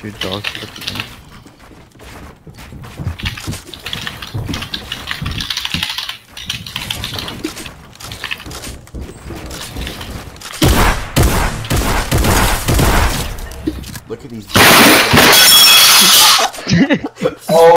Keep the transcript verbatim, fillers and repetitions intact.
two dogs looking at me. Look at these. Oh.